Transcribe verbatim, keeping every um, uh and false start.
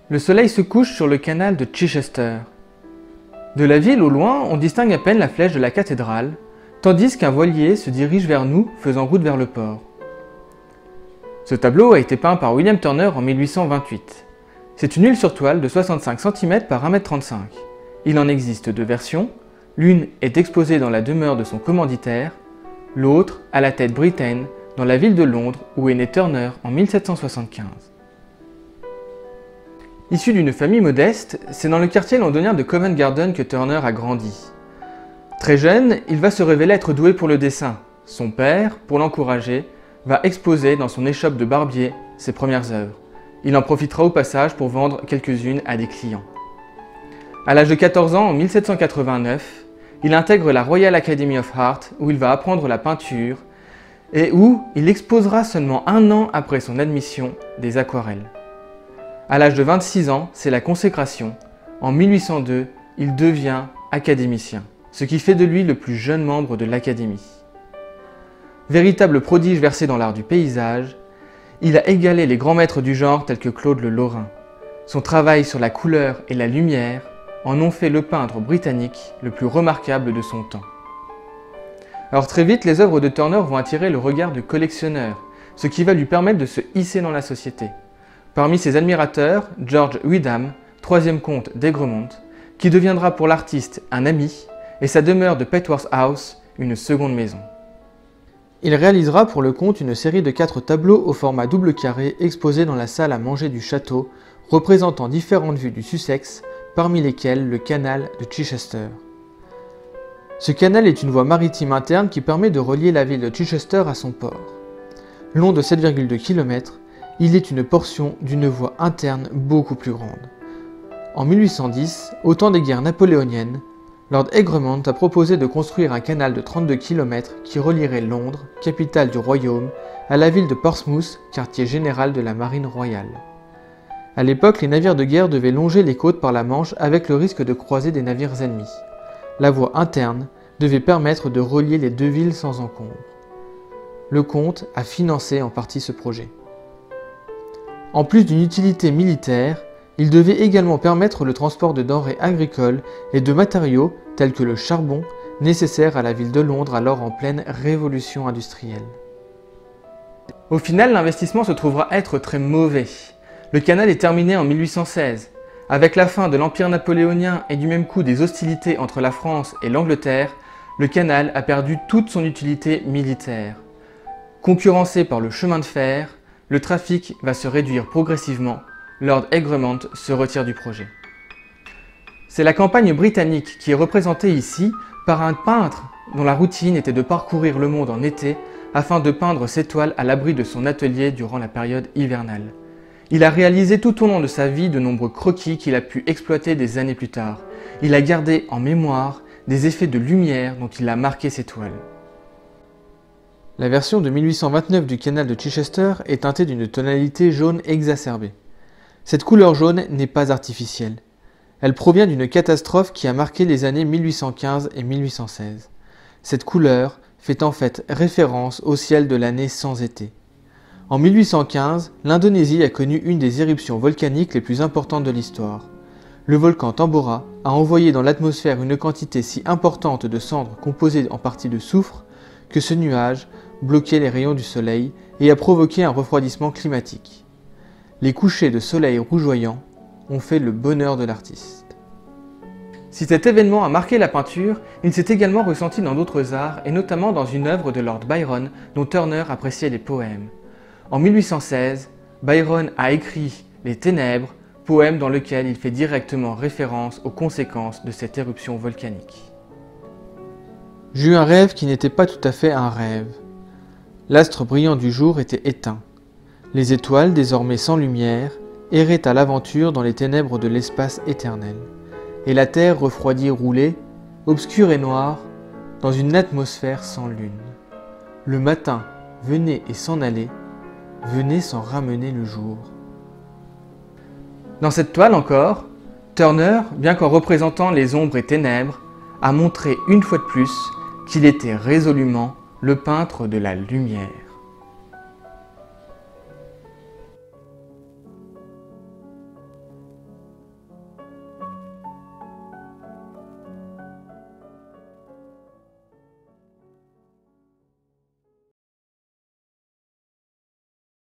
Le soleil se couche sur le canal de Chichester. De la ville au loin, on distingue à peine la flèche de la cathédrale, tandis qu'un voilier se dirige vers nous, faisant route vers le port. Ce tableau a été peint par William Turner en mille huit cent vingt-huit. C'est une huile sur toile de soixante-cinq centimètres par un mètre trente-cinq. Il en existe deux versions. L'une est exposée dans la demeure de son commanditaire, l'autre à la tête Britain, dans la ville de Londres où est né Turner en mille sept cent soixante-quinze. Issu d'une famille modeste, c'est dans le quartier londonien de Covent Garden que Turner a grandi. Très jeune, il va se révéler être doué pour le dessin. Son père, pour l'encourager, va exposer dans son échoppe de barbier ses premières œuvres. Il en profitera au passage pour vendre quelques-unes à des clients. À l'âge de quatorze ans, en mille sept cent quatre-vingt-neuf, il intègre la Royal Academy of Art où il va apprendre la peinture et où il exposera seulement un an après son admission des aquarelles. À l'âge de vingt-six ans, c'est la consécration. En mille huit cent deux, il devient académicien, ce qui fait de lui le plus jeune membre de l'Académie. Véritable prodige versé dans l'art du paysage, il a égalé les grands maîtres du genre tels que Claude le Lorrain. Son travail sur la couleur et la lumière en ont fait le peintre britannique le plus remarquable de son temps. Alors très vite, les œuvres de Turner vont attirer le regard de collectionneurs, ce qui va lui permettre de se hisser dans la société. Parmi ses admirateurs, George Wyndham, troisième comte d'Egremont, qui deviendra pour l'artiste un ami, et sa demeure de Petworth House une seconde maison. Il réalisera pour le comte une série de quatre tableaux au format double carré exposés dans la salle à manger du château, représentant différentes vues du Sussex, parmi lesquelles le canal de Chichester. Ce canal est une voie maritime interne qui permet de relier la ville de Chichester à son port. Long de sept virgule deux kilomètres, il est une portion d'une voie interne beaucoup plus grande. En mille huit cent dix, au temps des guerres napoléoniennes, Lord Egremont a proposé de construire un canal de trente-deux kilomètres qui relierait Londres, capitale du royaume, à la ville de Portsmouth, quartier général de la marine royale. À l'époque, les navires de guerre devaient longer les côtes par la Manche avec le risque de croiser des navires ennemis. La voie interne devait permettre de relier les deux villes sans encombre. Le comte a financé en partie ce projet. En plus d'une utilité militaire, il devait également permettre le transport de denrées agricoles et de matériaux tels que le charbon nécessaire à la ville de Londres alors en pleine révolution industrielle. Au final, l'investissement se trouvera être très mauvais. Le canal est terminé en mille huit cent seize. Avec la fin de l'Empire napoléonien et du même coup des hostilités entre la France et l'Angleterre, le canal a perdu toute son utilité militaire. Concurrencé par le chemin de fer, le trafic va se réduire progressivement. Lord Egremont se retire du projet. C'est la campagne britannique qui est représentée ici par un peintre dont la routine était de parcourir le monde en été afin de peindre ses toiles à l'abri de son atelier durant la période hivernale. Il a réalisé tout au long de sa vie de nombreux croquis qu'il a pu exploiter des années plus tard. Il a gardé en mémoire des effets de lumière dont il a marqué ses toiles. La version de mille huit cent vingt-neuf du canal de Chichester est teintée d'une tonalité jaune exacerbée. Cette couleur jaune n'est pas artificielle. Elle provient d'une catastrophe qui a marqué les années mille huit cent quinze et mille huit cent seize. Cette couleur fait en fait référence au ciel de l'année sans été. En mille huit cent quinze, l'Indonésie a connu une des éruptions volcaniques les plus importantes de l'histoire. Le volcan Tambora a envoyé dans l'atmosphère une quantité si importante de cendres composées en partie de soufre que ce nuage bloquait les rayons du soleil et a provoqué un refroidissement climatique. Les couchers de soleil rougeoyants ont fait le bonheur de l'artiste. Si cet événement a marqué la peinture, il s'est également ressenti dans d'autres arts et notamment dans une œuvre de Lord Byron dont Turner appréciait les poèmes. En mille huit cent seize, Byron a écrit Les Ténèbres, poème dans lequel il fait directement référence aux conséquences de cette éruption volcanique. J'eus un rêve qui n'était pas tout à fait un rêve. L'astre brillant du jour était éteint. Les étoiles, désormais sans lumière, erraient à l'aventure dans les ténèbres de l'espace éternel. Et la terre refroidie roulait, obscure et noire, dans une atmosphère sans lune. Le matin venait et s'en allait, venait sans ramener le jour. Dans cette toile encore, Turner, bien qu'en représentant les ombres et ténèbres, a montré une fois de plus qu'il était résolument le peintre de la lumière.